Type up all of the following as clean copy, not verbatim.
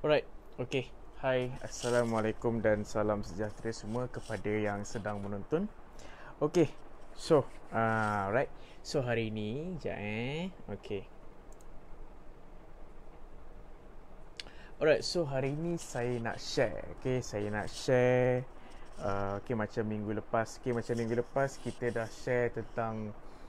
Alright, okay. Hai, Assalamualaikum dan salam sejahtera semua kepada yang sedang menonton. Okay, so, right. So, hari ni, okay. Alright, so hari ni saya nak share, okay. Saya nak share, okay, macam minggu lepas. Okay, macam minggu lepas kita dah share tentang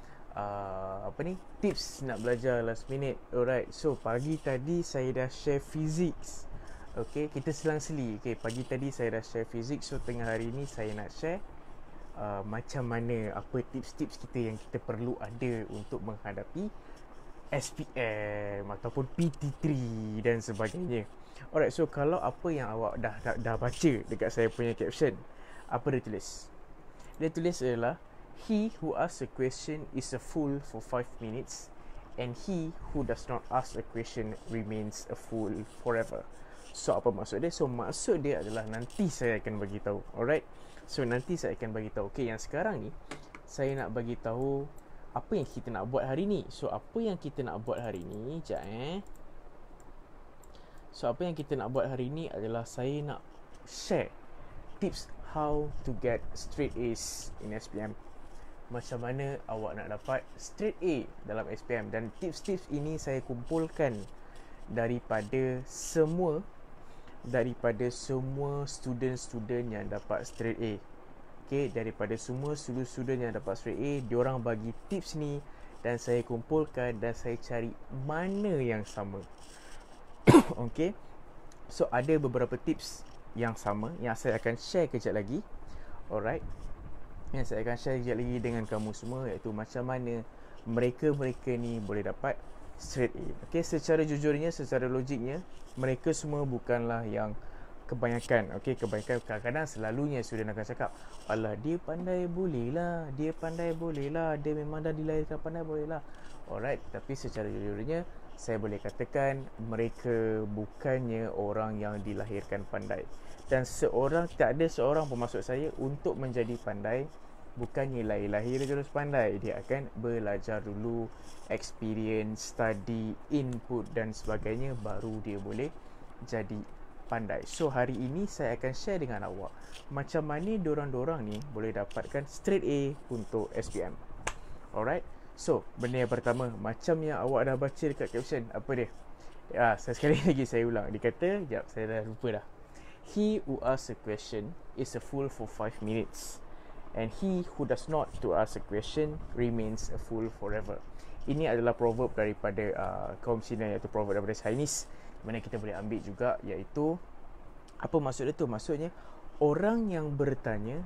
tips nak belajar last minute. Alright, so pagi tadi saya dah share physics. Okay, kita selang-seli. Okay, pagi tadi saya dah share physics. So tengah hari ni saya nak share macam mana, apa tips-tips kita yang kita perlu ada untuk menghadapi SPM ataupun PT3 dan sebagainya. Alright, so kalau apa yang awak dah baca dekat saya punya caption, apa dia tulis? Dia tulis adalah, he who asks a question is a fool for 5 minutes, and he who does not ask a question remains a fool forever. So apa maksud dia? So maksud dia adalah nanti saya akan bagi tahu. Alright. So nanti saya akan bagi tahu. Okay, yang sekarang ni saya nak bagi tahu apa yang kita nak buat hari ni. So apa yang kita nak buat hari ni, So apa yang kita nak buat hari ni adalah saya nak share tips how to get straight A's in SPM. Macam mana awak nak dapat straight A dalam SPM. Dan tips-tips ini saya kumpulkan daripada semua student-student yang dapat straight A. Okay, daripada semua student yang dapat straight A, diorang bagi tips ni dan saya kumpulkan dan saya cari mana yang sama. Okay, so ada beberapa tips yang sama yang saya akan share kejap lagi. Alright, yang saya akan share kejap lagi dengan kamu semua, iaitu macam mana mereka ni boleh dapat straight A. Okay, secara jujurnya, secara logiknya, mereka semua bukanlah yang kebanyakan. Okay, kebanyakan kadang-kadang selalunya student akan cakap, alah dia pandai boleh lah, dia memang dah dilahirkan pandai boleh lah. Alright, tapi secara jujurnya saya boleh katakan mereka bukannya orang yang dilahirkan pandai. Dan tak ada seorang pun maksud saya untuk menjadi pandai bukannya lahir terus pandai. Dia akan belajar dulu, experience, study, input dan sebagainya, baru dia boleh jadi pandai. So hari ini saya akan share dengan awak macam mana dorang ni boleh dapatkan straight A untuk SPM. Alright, so benda yang pertama, macam yang awak dah baca dekat caption, apa dia? Sekali lagi saya ulang. Dia kata, saya dah lupa dah. He who asks a question is a fool for 5 minutes, and he who does not to ask a question remains a fool forever. Ini adalah proverb daripada kaum Cina, iaitu proverb daripada Chinese, mana kita boleh ambil juga, iaitu apa maksud dia tu? Maksudnya orang yang bertanya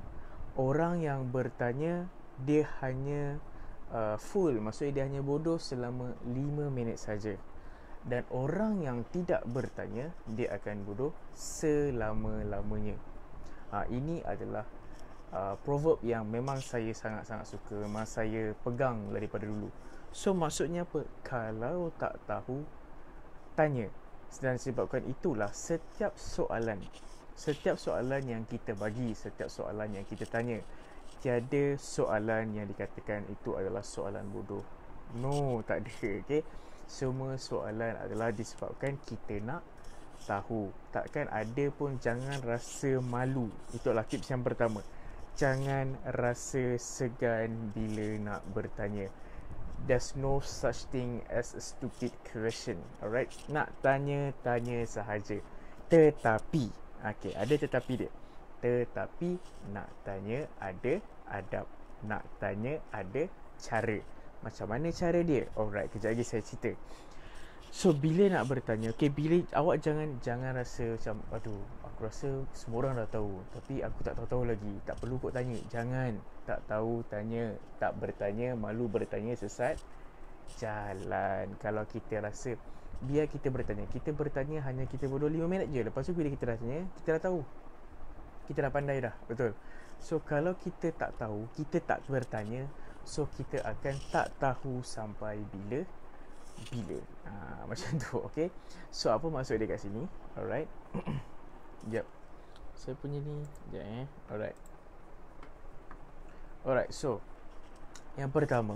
dia hanya fool, maksudnya dia hanya bodoh selama 5 minit saja. Dan orang yang tidak bertanya, dia akan bodoh selama-lamanya. Ini adalah proverb yang memang saya sangat-sangat suka, memang saya pegang daripada dulu. So maksudnya apa? Kalau tak tahu, tanya. Dan sebabkan itulah setiap soalan yang kita bagi, setiap soalan yang kita tanya, tiada soalan yang dikatakan itu adalah soalan bodoh. No, tak ada. Okay, semua soalan adalah disebabkan kita nak tahu. Takkan ada pun. Jangan rasa malu. Itulah tips yang pertama. Jangan rasa segan bila nak bertanya. There's no such thing as a stupid question. Alright, nak tanya sahaja. Tetapi, okay, ada tetapi dia. Tetapi nak tanya ada adab, nak tanya ada cara. Macam mana cara dia? Alright, kejap lagi saya cerita. So bila nak bertanya, okay, bila awak jangan rasa macam, aduh, aku rasa semua orang dah tahu, tapi aku tak tahu lagi, tak perlu kot tanya. Jangan. Tak tahu tanya, tak bertanya, malu bertanya, sesat jalan. Kalau kita rasa biar kita bertanya hanya kita bodoh 5 minit je, lepas tu bila kita dah tanya, kita dah tahu, kita dah pandai dah. Betul. So kalau kita tak tahu, kita tak bertanya, so kita akan tak tahu sampai bila. Macam tu. Okay, so apa maksud dia kat sini? Alright. Sekejap, saya punya ni sekejap. Alright, so yang pertama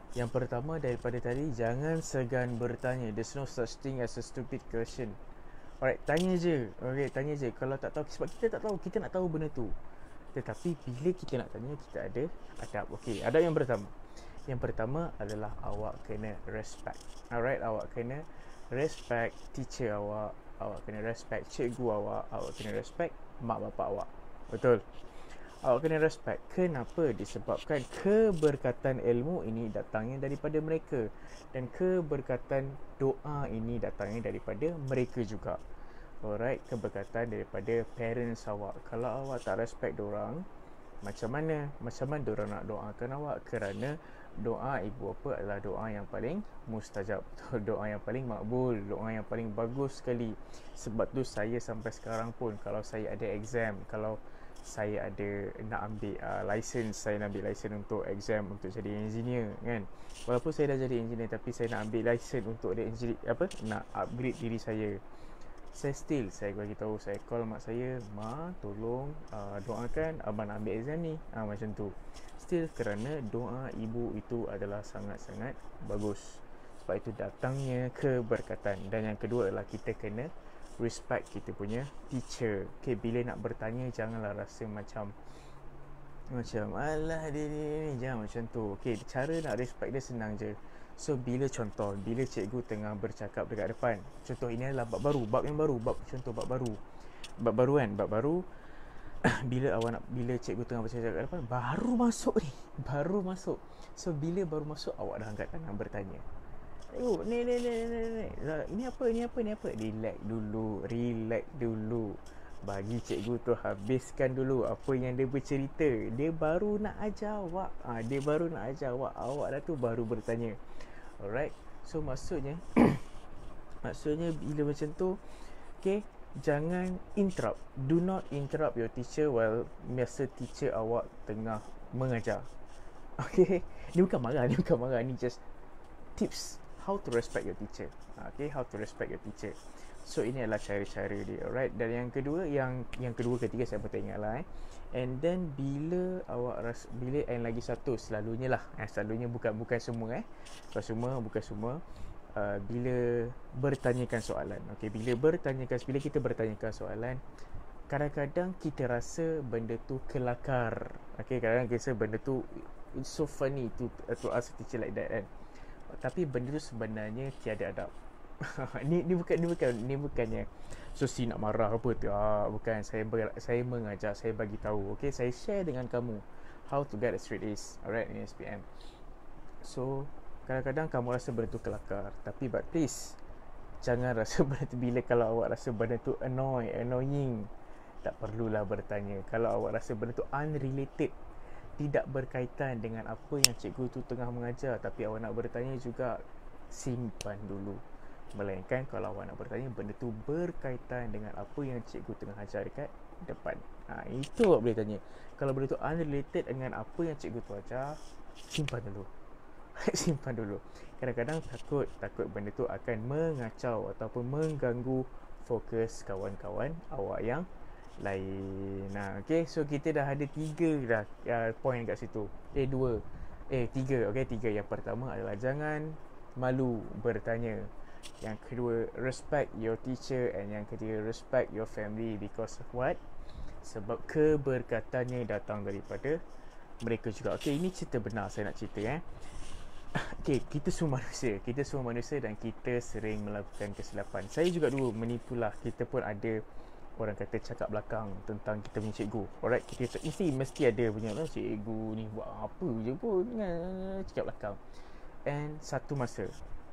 daripada tadi, jangan segan bertanya. There's no such thing as a stupid question. Alright, tanya je. Okay, tanya je. Kalau tak tahu, sebab kita tak tahu, kita nak tahu benda tu. Tetapi bila kita nak tanya, kita ada adab. Okay, adab yang pertama. Yang pertama adalah awak kena respect. Alright, awak kena respect teacher awak. Awak kena respect cikgu awak. Awak kena respect mak bapak awak. Betul? Awak kena respect. Kenapa? Disebabkan keberkatan ilmu ini datangnya daripada mereka. Dan keberkatan doa ini datangnya daripada mereka juga. Alright, keberkatan daripada parents awak. Kalau awak tak respect diorang, macam mana diorang nak doakan awak? Kerana doa ibu bapa adalah doa yang paling mustajab. Doa yang paling makbul, doa yang paling bagus sekali. Sebab tu saya sampai sekarang pun, kalau saya ada exam, kalau saya ada nak ambil license, saya nak ambil license untuk exam untuk jadi engineer kan. Walaupun saya dah jadi engineer, tapi saya nak ambil license untuk ada engineer, nak upgrade diri saya. Saya bagi tahu, saya call mak saya, "Ma, tolong doakan abang nak ambil exam ni." Macam tu. Still, kerana doa ibu itu adalah sangat-sangat bagus. Sebab itu datangnya keberkatan. Dan yang kedua adalah kita kena respect kita punya teacher. Okay, bila nak bertanya, janganlah rasa macam alah dia ni, jangan macam tu. Okay, cara nak respect dia senang je. So, bila cikgu tengah bercakap dekat depan, contoh ini adalah bab baru, bab yang baru, bab baru kan, bab baru. Bila cikgu tengah bercakap dekat depan, baru masuk. So, bila baru masuk, awak dah angkat tangan bertanya. Ni. Ini apa? Relax dulu. Bagi cikgu tu habiskan dulu apa yang dia bercerita. Dia baru nak ajar awak. Awak dah tu baru bertanya. Alright. So maksudnya bila macam tu, okay, jangan interrupt. Do not interrupt your teacher while masa teacher awak tengah mengajar. Okay. Ni bukan marah. Ni just tips how to respect your teacher. Okay, how to respect your teacher. So ini adalah cara-cara dia. Alright. Dan yang kedua, yang kedua ketiga saya pun tak ingat lah. And then bila awak rasa, and lagi satu, selalunya bukan semua bukan semua. Bila bertanyakan soalan. Okay, bila kita bertanyakan soalan, kadang-kadang kita rasa benda tu kelakar. Okay, kadang-kadang kita rasa benda tu it's so funny to ask a teacher like that kan. Tapi benda tu sebenarnya tiada adab. Ni bukannya Susi nak marah apa tu. Bukan, saya mengajar, saya bagi tahu. Okay, saya share dengan kamu how to get a straight A's, alright, in SPM. So kadang-kadang kamu rasa benda tu kelakar, tapi but please jangan rasa benda tu. Kalau awak rasa benda tu annoying, tak perlulah bertanya. Kalau awak rasa benda tu unrelated, tidak berkaitan dengan apa yang cikgu tu tengah mengajar, tapi awak nak bertanya juga, simpan dulu. Melainkan kalau awak nak bertanya benda tu berkaitan dengan apa yang cikgu tengah ajar dekat depan, itu awak boleh tanya. Kalau benda tu unrelated dengan apa yang cikgu tu ajar, simpan dulu. Kadang-kadang takut benda tu akan mengacau ataupun mengganggu fokus kawan-kawan awak yang lain. Okay, so kita dah ada 3 point kat situ. 3. Okay, 3. Yang pertama adalah jangan malu bertanya. Yang kedua, respect your teacher. And yang ketiga, respect your family. Because of what? Sebab keberkatannya datang daripada mereka juga. Okay, ini cerita benar saya nak cerita. Okay, kita semua manusia dan kita sering melakukan kesilapan. Saya juga dulu menipulah. Kita pun ada, orang kata, cakap belakang tentang kita punya cikgu. Alright, kita mesti ada punya cikgu ni buat apa je pun, cakap belakang. And satu masa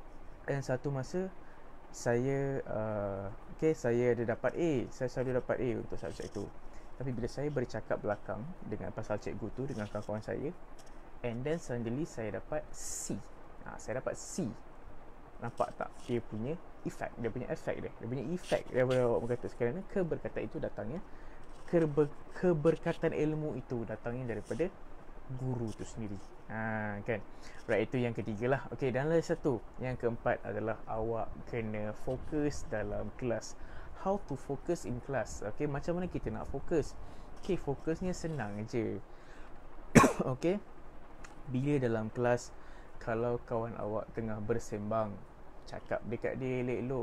saya saya ada dapat A. Saya selalu dapat A untuk subjek tu. Tapi bila saya bercakap belakang dengan pasal cikgu tu dengan kawan-kawan saya, and then suddenly saya dapat C. Saya dapat C. Nampak tak dia punya efek dia boleh awak berkata sekarang. Keberkatan itu datangnya, keberkatan ilmu itu datangnya daripada guru tu sendiri. Kan. Right, itu yang ketiga lah. Okay, dan lagi satu, yang keempat adalah awak kena fokus dalam kelas. How to focus in class. Okay, macam mana kita nak fokus? Okay, fokusnya senang je. Okay, bila dalam kelas, kalau kawan awak tengah bersembang, cakap dekat dia elok-elok.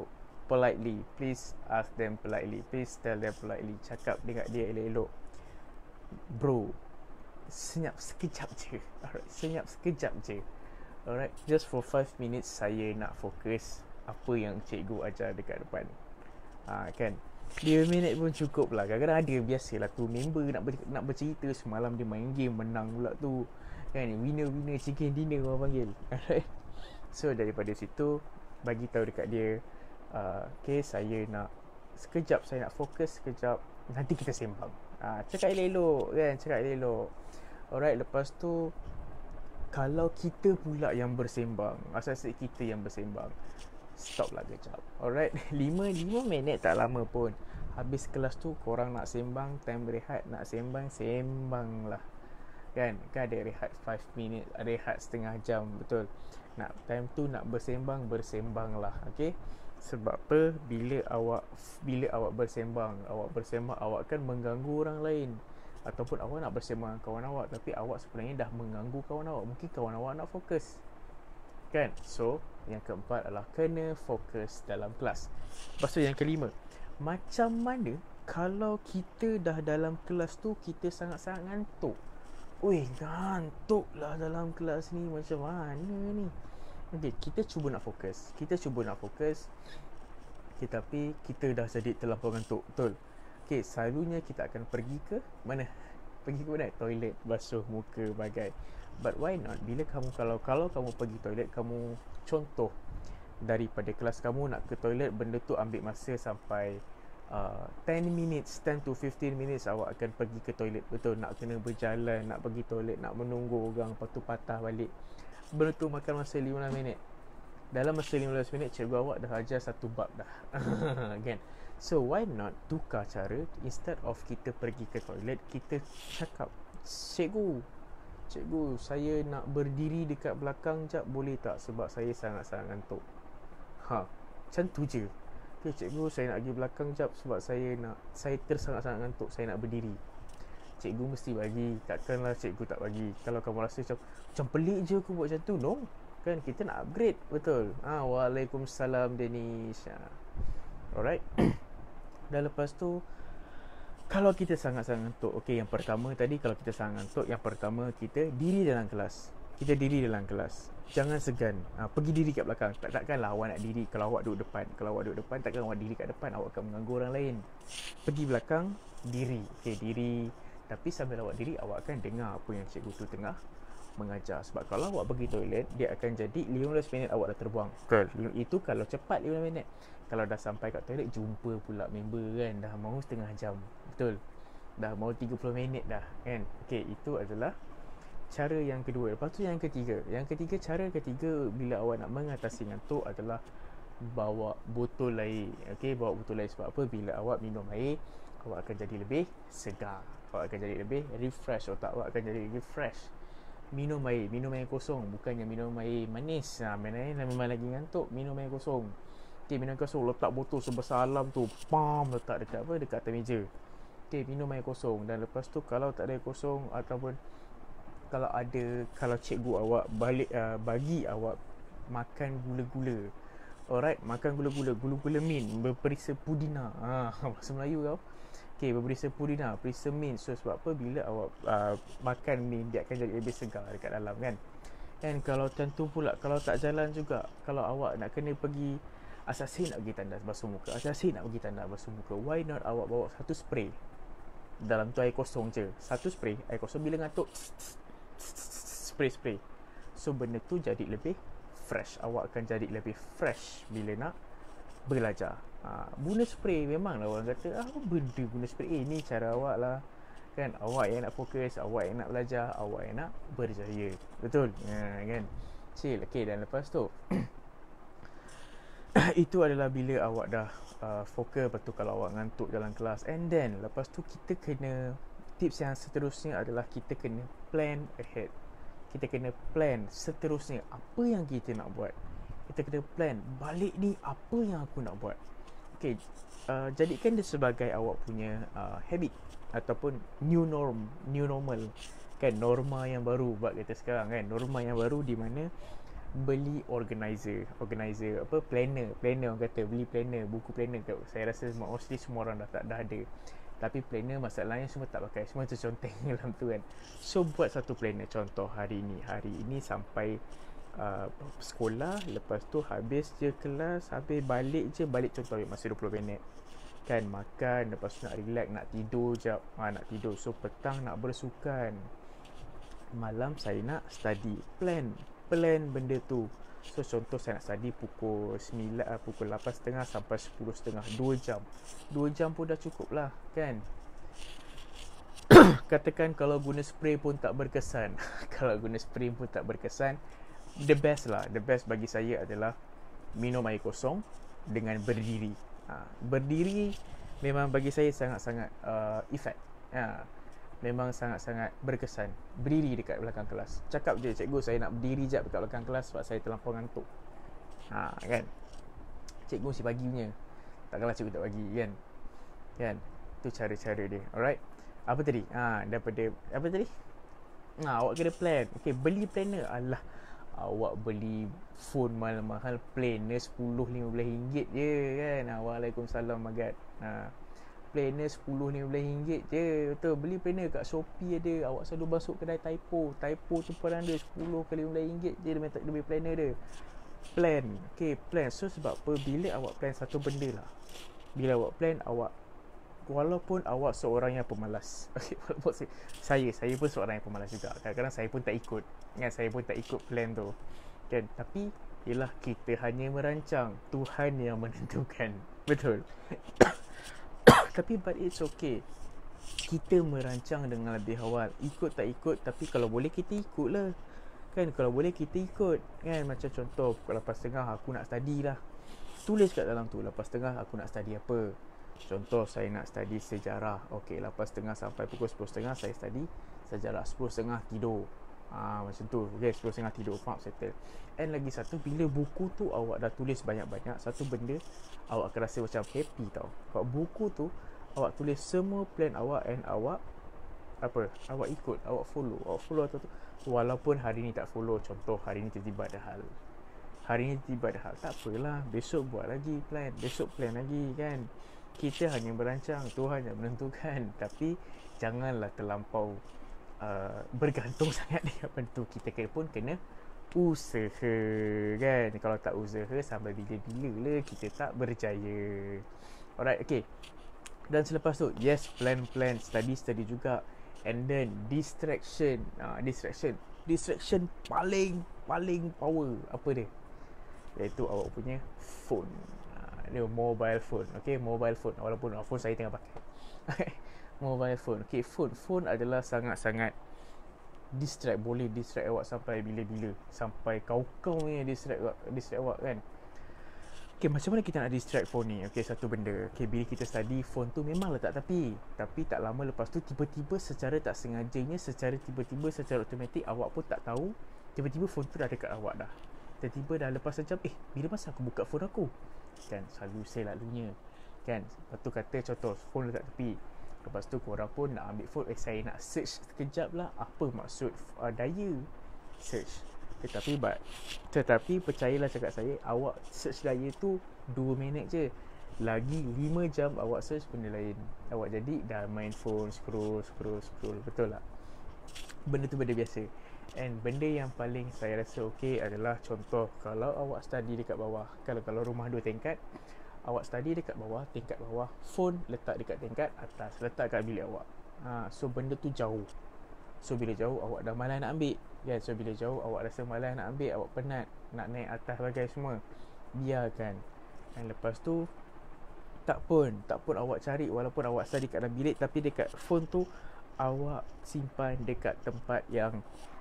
politely. Please ask them politely. Please tell them politely. Cakap dekat dia elok-elok. Bro, senyap sekejap je. Alright, senyap sekejap je. Alright, just for 5 minutes saya nak fokus apa yang cikgu ajar dekat depan. Kan 5 minit pun cukup lah. Kadang-kadang ada, biasalah tu member nak bercerita semalam dia main game menang pula tu. Kan, winner chicken dinner orang panggil. Alright. So daripada situ bagi tahu dekat dia, okay, saya nak sekejap, saya nak fokus sekejap, nanti kita sembang. Cakap elok-elok kan, cakap elok-elok. Alright, lepas tu kalau kita pula yang bersembang, asal-asal kita yang bersembang, stop lah kejap. Alright, 5 minit tak lama pun. Habis kelas tu korang nak sembang, time berehat nak sembang lah. Kan ada rehat 5 minit, rehat setengah jam, betul. Nak time tu nak bersembang lah. Okay, sebab apa? Bila awak bersembang, awak kan mengganggu orang lain. Ataupun awak nak bersembang dengan kawan awak, tapi awak sebenarnya dah mengganggu kawan awak. Mungkin kawan awak nak fokus, kan? So yang keempat adalah kena fokus dalam kelas. Lepas tu yang kelima, macam mana kalau kita dah dalam kelas tu kita sangat-sangat ngantuk? Ngantuk lah dalam kelas ni, macam mana ni? Okay, kita cuba nak fokus, tapi kita dah jadi terlampau ngantuk, betul? Okay, selalunya kita akan pergi ke mana? Toilet, basuh muka, bagai. But why not, bila kamu kalau kamu pergi toilet, kamu contoh daripada kelas kamu nak ke toilet, benda tu ambil masa sampai 10 to 15 minutes awak akan pergi ke toilet, betul? Nak kena berjalan, nak pergi toilet, nak menunggu orang, lepas tu patah balik. Benda tu makan masa 15 minit. Dalam masa 15 minit cikgu awak dah ajar satu bab dah. Kan? So why not tukar cara, instead of kita pergi ke toilet, kita cakap, Cikgu, saya nak berdiri dekat belakang jap, boleh tak? Sebab saya sangat-sangat ngantuk. Macam tu je. Okay, cikgu, saya nak pergi belakang jap sebab saya tersangat-sangat ngantuk, saya nak berdiri. Cikgu mesti bagi. Takkanlah cikgu tak bagi. Kalau kamu rasa macam pelik je aku buat macam tu, no? Kan kita nak upgrade, betul? Waalaikumsalam Danish. Alright. Dan lepas tu, kalau kita sangat-sangat ngantuk, okay, yang pertama tadi, kalau kita sangat ngantuk, yang pertama kita diri dalam kelas. Jangan segan. Pergi diri kat belakang. Takkanlah awak nak diri kalau awak duduk depan. Kalau awak duduk depan, takkan awak diri kat depan, awak akan mengganggu orang lain. Pergi belakang, diri. Okay, diri. Tapi sambil awak diri, awak akan dengar apa yang cikgu tu tengah mengajar. Sebab kalau awak pergi toilet, dia akan jadi 15 minit awak dah terbuang. Betul. Itu kalau cepat 15 minit. Kalau dah sampai kat toilet, jumpa pula member kan, dah mau setengah jam. Betul. Dah mau 30 minit dah kan. Okay, itu adalah cara yang kedua. Lepas tu yang ketiga, cara ketiga bila awak nak mengatasi ngantuk adalah bawa botol air. Okay, bawa botol air. Sebab apa? Bila awak minum air, awak akan jadi lebih segar, awak akan jadi lebih refresh, otak awak akan jadi lebih fresh. Minum air kosong, bukannya minum air manis. Memang lagi ngantuk, minum air kosong. Okay, minum air kosong, letak botol sebesar alam tu, letak dekat atas meja. Okay, minum air kosong. Dan lepas tu kalau tak ada air kosong, ataupun kalau cikgu awak bagi awak makan gula-gula. Alright, makan gula-gula mint berperisa pudina. Bahasa Melayu kau. Okay, berperisa pudina, perisa mint. So sebab apa? Bila awak makan mint, dia akan jadi lebih segar dekat dalam kan. Dan kalau tentu pula, kalau tak jalan juga, kalau awak nak kena pergi, asal-asal nak pergi tandas basuh muka, why not awak bawa satu spray. Dalam tu air kosong je, satu spray air kosong. Bila ngantuk, spray. So benda tu jadi lebih fresh. Awak akan jadi lebih fresh bila nak belajar. Guna spray, memanglah orang kata apa benda guna spray. Ni cara awak lah kan. Awak yang nak fokus, awak yang nak belajar, awak yang nak berjaya. Betul kan. Chill. Okay, dan lepas tu itu adalah bila awak dah fokus. Lepas tu kalau awak ngantuk dalam kelas, and then lepas tu kita kena, tips yang seterusnya adalah kita kena plan ahead. Kita kena plan seterusnya apa yang kita nak buat. Kita kena plan balik ni apa yang aku nak buat. Okay, jadikan dia sebagai awak punya habit ataupun new normal kan. Norma yang baru buat kita sekarang kan. Norma yang baru di mana beli organizer apa, planner orang kata, beli planner, buku planner. Saya rasa mostly semua orang dah ada. Tapi planner masalahnya semua tak pakai, semua terconteng dalam tu kan. So buat satu planner, contoh hari ini sampai sekolah, lepas tu habis je kelas, habis balik contoh masa 20 minit kan, makan, lepas tu nak relax, nak tidur jap, nak tidur. So petang nak bersukan, malam saya nak study, plan benda tu. So contoh saya nak study pukul 8.30 sampai 10.30, 2 jam pun dah cukup lah kan. Katakan kalau guna spray pun tak berkesan the best bagi saya adalah minum air kosong dengan berdiri. Berdiri memang bagi saya sangat-sangat efek. Memang sangat-sangat berkesan. Berdiri dekat belakang kelas, cakap je, cikgu saya nak berdiri jap dekat belakang kelas sebab saya terlampau ngantuk. Kan, cikgu mesti pagi punya, takkanlah cikgu tak bagi kan. Tu cara-cara dia. Alright, apa tadi? Daripada apa tadi? Awak kena plan. Okay, beli planner. Alah, awak beli phone mahal-mahal, planner 10-15 ringgit je kan. Waalaikumsalam Magat. Planner 10-15 ringgit je. Betul, beli planner kat Shopee ada. Awak selalu masuk kedai Typo tu pun ada 10 kali 15 ringgit je dia beli planner dia. Plan. Okay, plan. So sebab apa, bila awak plan satu benda lah, bila awak plan, walaupun awak seorang yang pemalas, okay, walaupun saya pun seorang yang pemalas juga. Kadang-kadang saya pun tak ikut kan, saya pun tak ikut plan tu kan. Tapi yelah, kita hanya merancang, Tuhan yang menentukan. Betul. Tapi but it's okay, kita merancang dengan lebih awal. Ikut tak ikut, tapi kalau boleh kita ikut lah kan. Kalau boleh kita ikut kan. Macam contoh pukul 8.30 aku nak study lah, tulis kat dalam tu 8.30 aku nak study apa. Contoh saya nak study sejarah, okay, 8.30 sampai pukul 10.30 saya study sejarah, 10.30 tidur. Macam tu. Okay, 10.30 tidur, faham, settle. And lagi satu, bila buku tu awak dah tulis banyak-banyak, satu benda awak akan rasa macam happy tau. Sebab buku tu awak tulis semua plan awak, and awak ikut, awak follow tu. Walaupun hari ni tak follow, contoh hari ni tiba-tiba ada hal, tak apalah, besok buat lagi plan, besok plan lagi kan. Kita hanya merancang, Tuhan yang menentukan. Tapi janganlah terlampau bergantung sangat dengan benda tu. Kita pun kena usaha kan. Kalau tak usaha, sampai bila-bila lah kita tak berjaya. Alright, okay. Dan selepas tu, yes, plan, study juga. And then distraction paling power. Apa dia? Iaitu awak punya phone. Dia mobile phone. Okay, mobile phone. Walaupun phone saya tengah pakai. Mobile phone. Okay, phone adalah sangat-sangat boleh distract awak sampai bila-bila. Sampai kau-kau ni distract awak kan. Okay, macam mana kita nak distract phone ni? Okay, satu benda. Okay, bila kita study, phone tu memang letak tepi. Tapi tak lama lepas tu, tiba-tiba secara tak sengajanya, secara automatik, awak pun tak tahu, tiba-tiba phone tu dah dekat awak dah. Tiba-tiba dah lepas sejam, bila masa aku buka phone aku? Kan, selalu saya lalunya kan. Lepas tu kata contoh, phone letak tepi. Lepas tu korang pun nak ambil phone, saya nak search sekejap lah, apa maksud daya search. Tetapi percayalah cakap saya, awak search daya tu 2 minit je, lagi 5 jam awak search benda lain. Awak jadi dah main phone, scroll. Betul tak? Benda tu benda biasa. And benda yang paling saya rasa okey adalah, contoh kalau awak study dekat bawah, kalau rumah 2 tingkat, awak study dekat bawah, tingkat bawah, phone letak dekat tingkat atas, letak kat bilik awak. So benda tu jauh. So bila jauh, awak dah malas nak ambil kan. So bila jauh, awak rasa malas nak ambil, awak penat nak naik atas bagai semua, biarkan. Dan lepas tu tak pun awak cari, walaupun awak study kat dalam bilik, tapi dekat phone tu awak simpan dekat tempat yang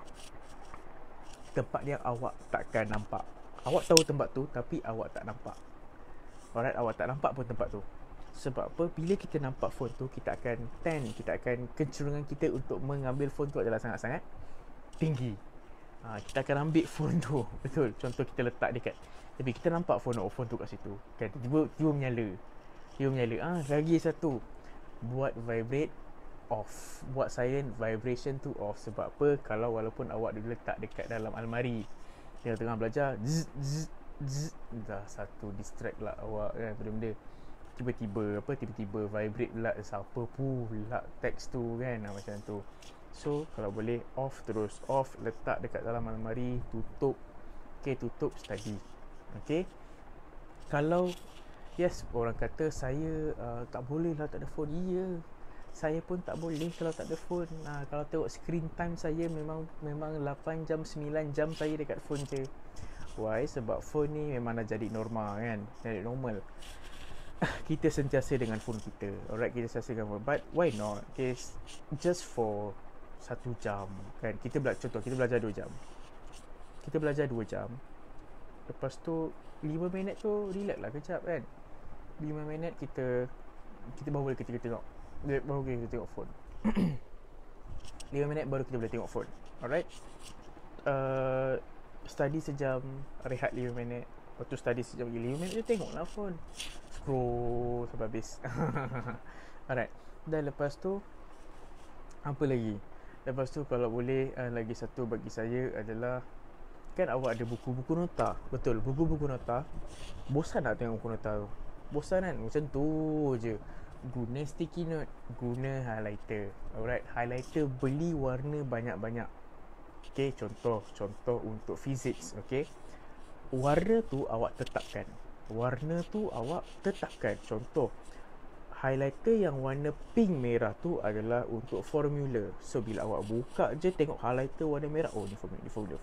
awak takkan nampak. Awak tahu tempat tu, tapi awak tak nampak. Alright, awak tak nampak pun tempat tu. Sebab apa? Bila kita nampak phone tu, kita akan kecenderungan kita untuk mengambil phone tu adalah sangat-sangat tinggi. Kita akan ambil phone tu. Betul. Contoh kita letak dekat, tapi kita nampak phone tu kat situ kan, tiba-tiba menyala. Lagi satu, buat vibrate off, buat silent, vibration tu off. Sebab apa? Kalau walaupun awak letak dekat dalam almari, Yang tengah belajar dah satu distract lah awak kan, benda-benda tiba-tiba vibrate pula, siapa pula teks tu kan, macam tu. So kalau boleh off terus, off, letak dekat dalam almari, tutup. Tutup, study. Kalau yes, orang kata saya tak boleh lah tak ada phone. Ya, saya pun tak boleh kalau tak ada phone. Kalau tengok screen time saya memang 8 jam 9 jam saya dekat phone je. Why? Sebab phone ni memang dah jadi normal kan, jadi normal. Kita sentiasa dengan phone kita. Alright, kita sentiasa dengan phone. But why not? Just for 1 jam kan. Contoh kita belajar 2 jam. Kita belajar 2 jam. Lepas tu 5 minit tu relax lah kejap kan. 5 minit kita baru boleh kita tengok. Baru kita tengok phone. 5 minit baru kita boleh tengok phone. Alright. Study sejam, rehat 5 minit. Lepas tu study sejam lagi, 5 minit je tengoklah phone. Scroll sampai habis. Alright. Dan lepas tu apa lagi? Lepas tu kalau boleh lagi satu bagi saya adalah, kan awak ada buku-buku nota. Betul, buku-buku nota. Bosan nak tengok buku nota tu? Bosan kan? Macam tu je. Guna sticky note, guna highlighter. Alright, highlighter beli warna banyak-banyak. Contoh untuk physics. Warna tu awak tetapkan. Contoh, highlighter yang warna pink merah tu adalah untuk formula. So bila awak buka je tengok highlighter warna merah, oh ni formula.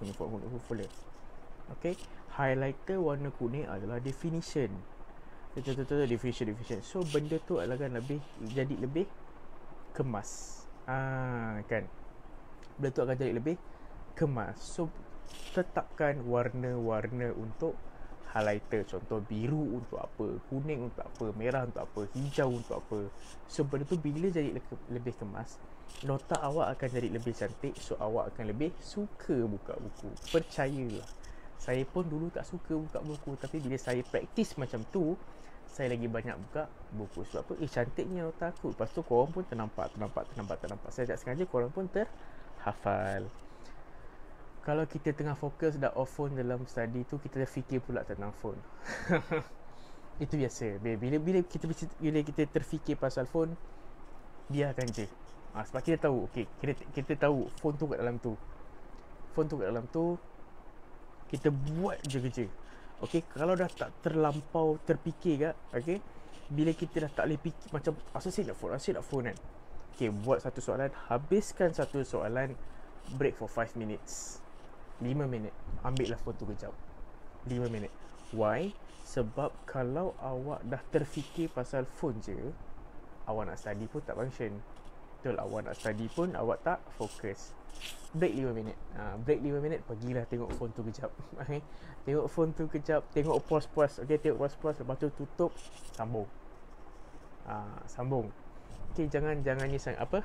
Highlighter warna kuning adalah definition. Definition. So benda tu adalah kan jadi lebih kemas. Kan. Benda tu akan jadi lebih kemas. So tetapkan warna-warna untuk highlighter. Contoh biru untuk apa, kuning untuk apa, merah untuk apa, hijau untuk apa. So benda tu bila jadi lebih kemas, nota awak akan jadi lebih cantik. So awak akan lebih suka buka buku. Percayalah, saya pun dulu tak suka buka buku, tapi bila saya praktis macam tu, saya lagi banyak buka buku. Sebab apa? Cantiknya nota aku. Lepas tu korang pun ternampak. Saya tak sengaja, korang pun terhafal. Kalau kita tengah fokus dah off phone dalam study tu, kita dah fikir pula tentang phone. Itu biasa. Bila kita terfikir pasal phone, biarkan je. Sebab kita tahu, kita tahu phone tu kat dalam tu. Kita buat je kerja. Kalau dah tak terlampau terfikir kat, bila kita dah tak boleh fikir macam asyik nak phone kan. Buat satu soalan, habiskan satu soalan, break for 5 minutes. 5 minit, ambil lah phone tu kejap. 5 minit. Why? Sebab kalau awak dah terfikir pasal phone je, awak nak study pun tak function. Betul, awak nak study pun awak tak fokus. Break 5 minit. Break 5 minit, pergilah tengok phone tu kejap. Tengok phone tu kejap, tengok pause. Tengok pause, lepas tu tutup, sambung. Sambung. Jangan ni sangat apa?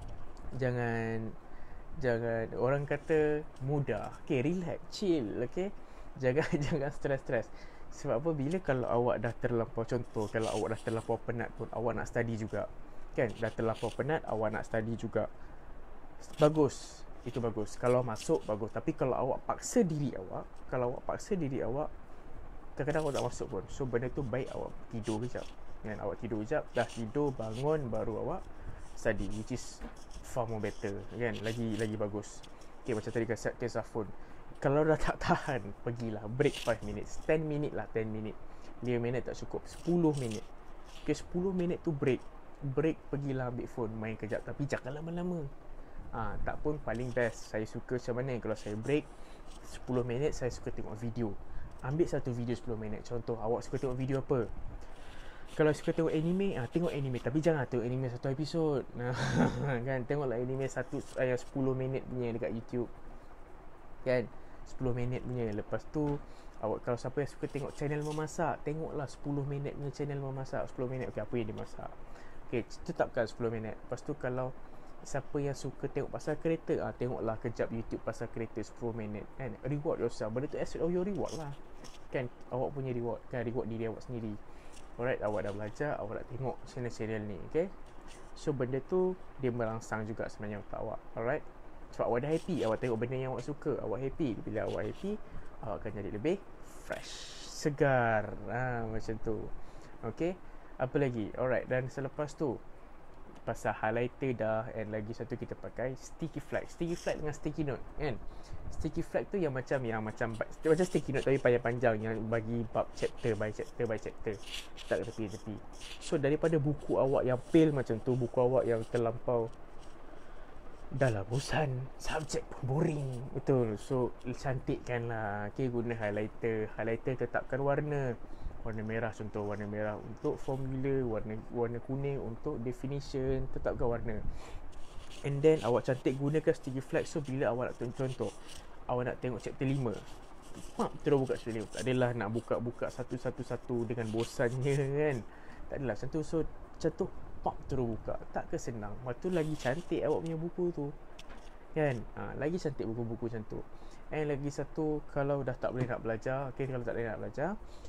Jangan orang kata mudah. Relax, chill, Jangan stres. Sebab apa? Bila kalau awak dah terlampau, contoh kalau awak dah terlampau penat pun, awak nak study juga. Kan? Dah terlampau penat, awak nak study juga. Bagus. Itu bagus. Kalau masuk, bagus. Tapi kalau awak paksa diri awak, kadang-kadang awak tak masuk pun. So benda tu baik awak tidur kejap. Kan? Awak tidur kejap, dah tidur, bangun, baru awak study, which is far more better, kan? Lagi bagus. Macam tadi kisah phone. Kalau dah tak tahan, pergilah break 5 minutes. 10 minit lah, 10 minit. 5 minit tak cukup, 10 minit. 10 minit tu break, pergilah ambil phone, main kejap. Tapi jangan lama-lama. Tak pun paling best. Saya suka macam mana, kalau saya break 10 minit, saya suka tengok video. Ambil satu video 10 minit. Contoh, awak suka tengok video apa? Kalau suka tengok anime, tengok anime. Tapi jangan tengok anime satu episod. Kan, tengoklah anime 10 minit punya dekat YouTube. Kan, 10 minit punya. Lepas tu awak, kalau siapa yang suka tengok channel memasak, tengoklah 10 minit punya channel memasak. 10 minit, apa yang dia masak. Tetapkan 10 minit. Lepas tu kalau siapa yang suka tengok pasal kereta, tengoklah kejap YouTube pasal kereta 10 minit. Kan, reward yourself. Benda tu aspect of your reward lah. Kan, awak punya reward. Kan, reward diri awak sendiri. Alright, awak dah belajar, awak nak tengok channel-channel ni. So benda tu dia merangsang juga sebenarnya otak awak. Alright, sebab awak dah happy, awak tengok benda yang awak suka, awak happy. Bila awak happy, awak akan jadi lebih fresh, segar. Macam tu. Okay, apa lagi? Alright, dan selepas tu pasal highlighter dah, and lagi satu kita pakai sticky flag dengan sticky note kan. Sticky flag tu yang macam sticky note tapi panjang-panjang, yang bagi bab chapter by chapter tak ke tepi. So daripada buku awak yang pale macam tu, buku awak yang terlampau dah lah bosan, subjek pun boring, betul. So cantikkan lah. Okay, guna highlighter tetapkan warna merah, contoh warna merah untuk formula, warna kuning untuk definition, tetapkan warna. And then awak cantik gunakan sticky flag. So bila awak nak contoh awak nak tengok chapter 5, terus buka chapter 5. Tak adalah nak buka satu-satu dengan bosannya kan. Tak adalah macam tu. So macam tu terus buka, tak ke senang. Lepas tu lagi cantik awak punya buku tu kan. Lagi cantik buku-buku macam tu. And lagi satu, kalau dah tak boleh nak belajar, okay, kalau tak boleh nak belajar,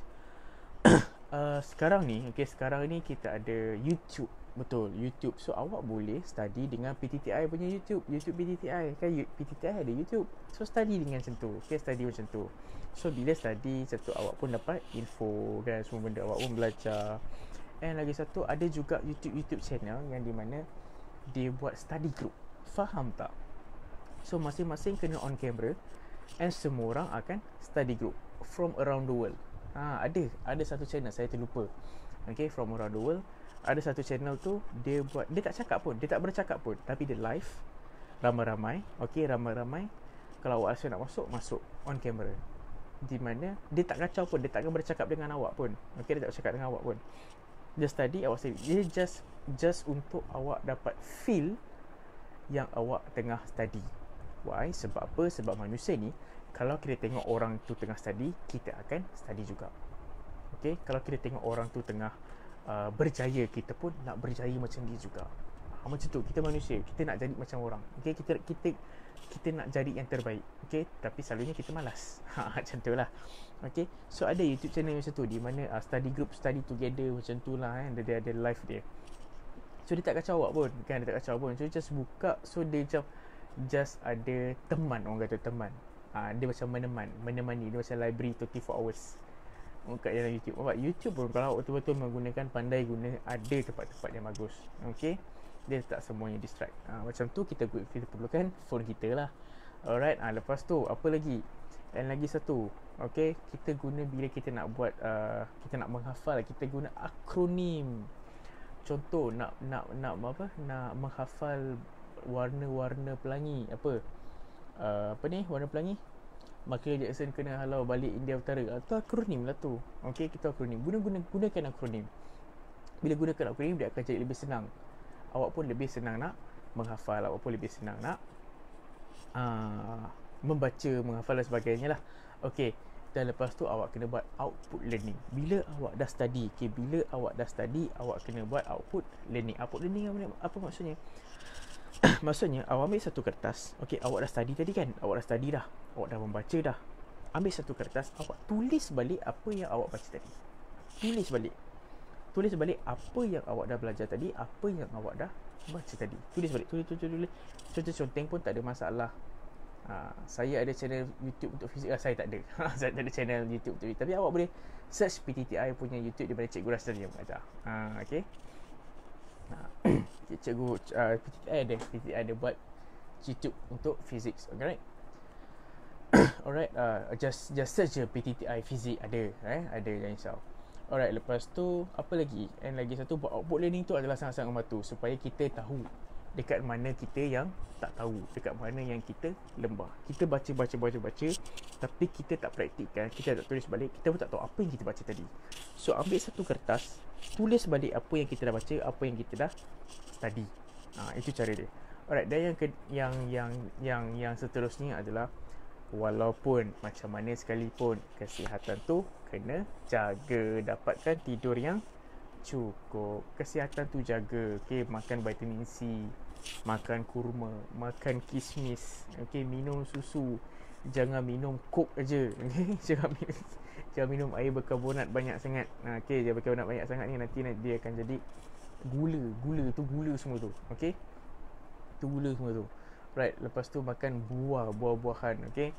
sekarang ni kita ada YouTube. Betul, YouTube. So awak boleh study dengan PTTI punya YouTube PTTI kan. PTTI ada YouTube. So study dengan macam tu. Okay, study macam tu. So bila study macam tu, awak pun dapat info kan, semua benda awak pun belajar. And lagi satu, ada juga YouTube channel yang di mana dia buat study group. Faham tak? So masing-masing kena on camera, and semua orang akan study group from around the world. Ada satu channel, saya terlupa. Okay, from around the world. Ada satu channel tu, dia tak bercakap pun, tapi dia live ramai-ramai. Okay, ramai-ramai. Kalau awak rasa nak masuk on camera. Di mana dia tak kacau pun, dia tak akan bercakap dengan awak pun. Okay, dia tak bercakap dengan awak pun. Dia study, awak study. Dia just untuk awak dapat feel yang awak tengah study. Why? Sebab apa? Sebab manusia ni, kalau kita tengok orang tu tengah study, kita akan study juga. Okay, kalau kita tengok orang tu tengah berjaya, kita pun nak berjaya macam dia juga. Macam tu, kita manusia, kita nak jadi macam orang. Okay, kita nak jadi yang terbaik. Okay, tapi selalunya kita malas. Macam tu lah. Okay, so ada YouTube channel macam tu, di mana study group, study together macam tu lah kan. Dia ada live dia. So dia tak kacau awak pun kan, So just buka. So dia macam just ada teman, orang kata teman. Dia macam menemani. Dia macam library 24 hours kat dalam YouTube. YouTube pun kalau awak betul-betul menggunakan, pandai guna, ada tempat-tempat yang bagus. Okay, dia tak semuanya distract. Macam tu kita perlukan phone kita lah. Alright, lepas tu apa lagi? Dan lagi satu, okay, kita guna bila kita nak buat kita nak menghafal, kita guna akronim. Contoh nak menghafal warna-warna pelangi, warna pelangi, Michael Jackson kena halau balik India Utara. Itu akronim lah tu. Okay, kita akronim. Gunakan akronim. Bila gunakan akronim, dia akan jadi lebih senang. Awak pun lebih senang nak menghafal. Awak pun lebih senang nak membaca, menghafal dan sebagainya lah. Okay, dan lepas tu awak kena buat output learning. Bila awak dah study, awak kena buat output learning. Output learning apa maksudnya? Maksudnya awak ambil satu kertas. Okay, awak dah study tadi kan, awak dah membaca dah. Ambil satu kertas, awak tulis balik apa yang awak baca tadi. Tulis balik apa yang awak dah belajar tadi, apa yang awak dah baca tadi. Tulis balik. Conteng pun tak ada masalah. Saya ada channel YouTube untuk fizik. Saya tak ada. Saya tak ada channel YouTube untuk fizik. Tapi awak boleh search PTTI punya YouTube, di mana Cikgu Rasdan yang mengajar. Okay. Cikgu PTTI ada buat YouTube untuk fizik. Alright. Alright, just search je PTTI fizik, ada yang insya. Alright, lepas tu apa lagi? And lagi satu, buat output learning tu adalah sangat-sangat membantu supaya kita tahu dekat mana kita yang tak tahu, dekat mana yang kita lembah. Kita baca, tapi kita tak praktikkan, kita tak tulis balik, kita pun tak tahu apa yang kita baca tadi. So ambil satu kertas, tulis balik apa yang kita dah baca, apa yang kita dah study. Itu cara dia. Alright, dan yang seterusnya adalah, walaupun macam mana sekalipun, kesihatan tu kena jaga. Dapatkan tidur yang cukup. Kesihatan tu jaga. Okay, makan vitamin C, makan kurma, makan kismis. Okay, minum susu. Jangan minum coke aja. Okay, jangan minum air berkarbonat banyak sangat. Okay, dia berkarbonat banyak sangat ni, nanti dia akan jadi gula semua tu. Okay, tu gula semua tu. Right, lepas tu makan buah-buahan. Okay,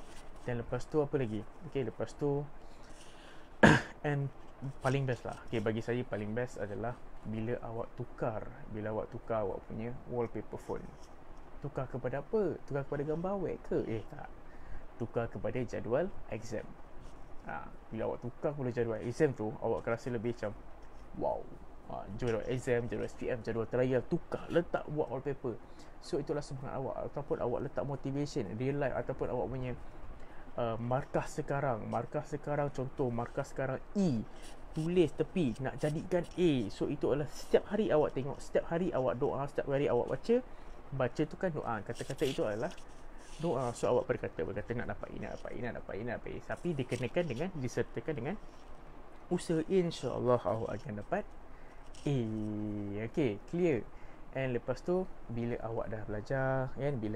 Dan lepas tu apa lagi? Okay, lepas tu and paling best lah, okay, bagi saya paling best adalah bila awak tukar awak punya wallpaper phone. Tukar kepada apa? Tukar kepada gambar awet ke? Tak. Tukar kepada jadual exam. Bila awak tukar kepada jadual exam tu, awak akan rasa lebih macam wow. Jadual exam, jadual SPM, jadual trial, tukar, letak buat wallpaper. So itulah semangat awak. Ataupun awak letak motivation, real life, ataupun awak punya markah sekarang contoh markah sekarang E, tulis tepi nak jadikan A. So itu adalah setiap hari awak tengok, setiap hari awak doa, setiap hari awak baca tu kan doa. Kata-kata itu adalah doa. So awak berkata nak dapat ini, nak dapat ini. Tapi disertakan dengan usaha, insya-Allah awak akan dapat A. Okay, clear. And lepas tu bila awak dah belajar,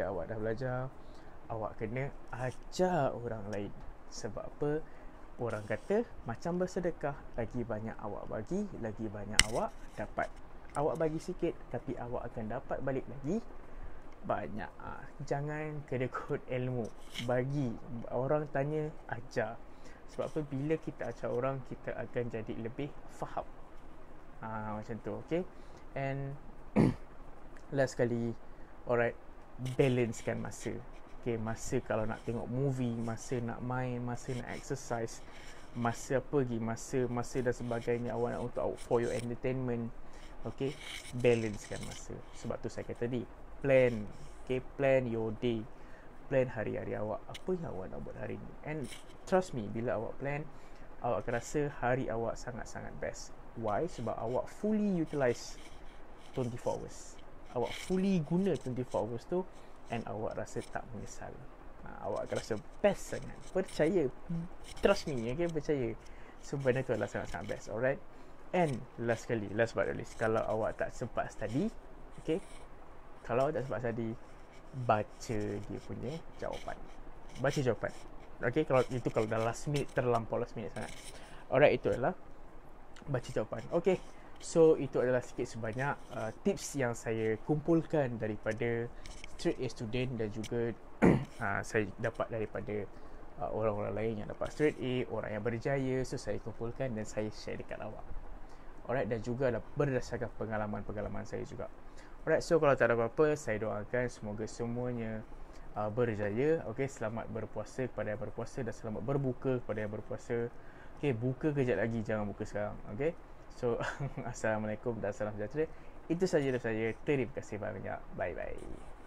awak kena ajar orang lain. Sebab apa? Orang kata macam bersedekah, lagi banyak awak bagi, lagi banyak awak dapat. Awak bagi sikit tapi awak akan dapat balik lagi banyak. Jangan kedekut ilmu, bagi. Orang tanya, ajar. Sebab apa? Bila kita ajar orang, kita akan jadi lebih faham. Macam tu, okay. And last sekali, alright, balancekan masa. Okay, masa kalau nak tengok movie, masa nak main, masa nak exercise, masa apa lagi, masa dan sebagainya awak nak untuk for your entertainment. Okay, balancekan masa. Sebab tu saya kata tadi, plan. Okay, plan your day, plan hari-hari awak, apa yang awak nak buat hari ni. And trust me, bila awak plan, awak akan rasa hari awak sangat-sangat best. Why? Sebab awak fully utilize 24 hours. Awak fully guna 24 hours tu, and awak rasa tak menyesal. Awak akan rasa best sangat. Percaya, trust me, okay, percaya. So benda tu adalah sangat-sangat best. Alright. And last but not least, kalau awak tak sempat study, okay, kalau awak tak sempat study, baca dia punya jawapan. Okay, kalau dah last minute, terlampau last minute sangat. Alright, itu adalah baca jawapan. Okay, so itu adalah sikit sebanyak tips yang saya kumpulkan daripada straight A student, dan juga saya dapat daripada orang-orang lain yang dapat straight A, orang yang berjaya. So saya kumpulkan dan saya share dekat awak. Alright, dan juga berdasarkan pengalaman saya juga. Alright, so kalau tak ada apa-apa, saya doakan semoga semuanya berjaya. Okay, selamat berpuasa kepada yang berpuasa, dan selamat berbuka kepada yang berpuasa. Okay, buka kejap lagi, jangan buka sekarang. Okay, so Assalamualaikum dan salam sejahtera. Itu saja dari saya. Terima kasih banyak. Bye-bye.